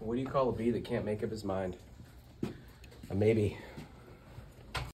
What do you call a bee that can't make up his mind? A maybe.